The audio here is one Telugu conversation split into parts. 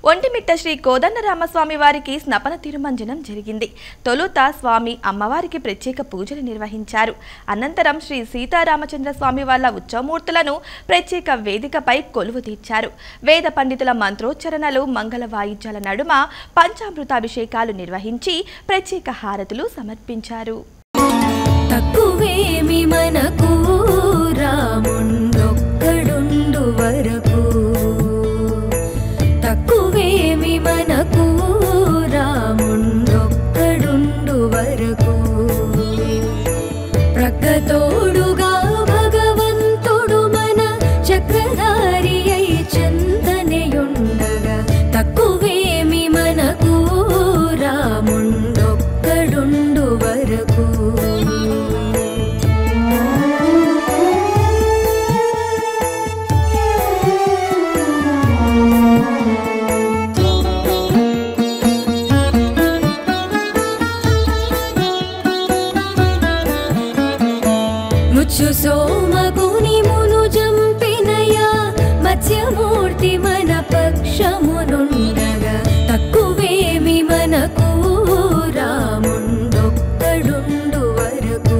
ఒంటిమిట్ట శ్రీ కోదండరామస్వామి వారికి స్నపన తిరుమంజనం జరిగింది. తొలుత స్వామి అమ్మవారికి ప్రత్యేక పూజలు నిర్వహించారు. అనంతరం శ్రీ సీతారామచంద్ర స్వామి వాళ్ళ ఉత్సవమూర్తులను ప్రత్యేక వేదికపై కొలువు తీర్చారు. వేద పండితుల మంత్రోచ్చరణలు, మంగళ వాయిద్యాల నడుమ పంచామృతాభిషేకాలు నిర్వహించి ప్రత్యేక హారతులు సమర్పించారు. తక్కువేమి మనకు రాముండొక్కడుండు వరకు, తక్కువేమి మనకు రాముండొక్కడుండు వరకు, ప్రక్కతోడుగా భగవంతుడు మన చక్రధారి అయి చెంతనేయుండగా, తక్కువేమి మనకు రాముండొక్కడుండు వరకు. ముచ్చు సోమగుని మును జంపినయా మత్స్యమూర్తి మన పక్షమునుండగా, తక్కువేమి మనకు రాముండొక్కడుండు వరకు.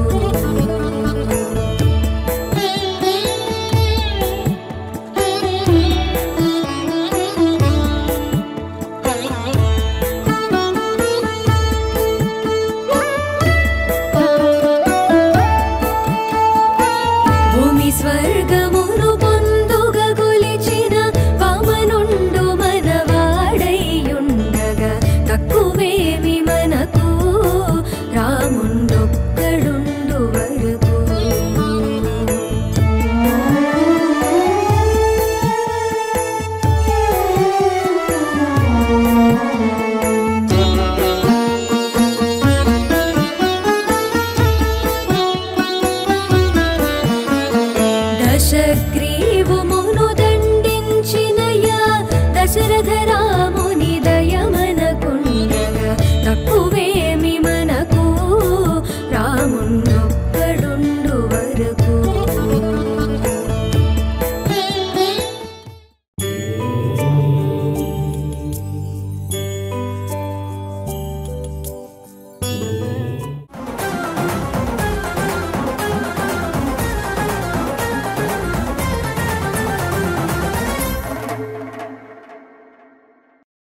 స్వర్గమును పొందుగా గొలిచిన వామనుండు మనవాడైయుండగా, తక్కువేమి మనకు రాముండొక్కడుండు వరకు. దశగ్రీవు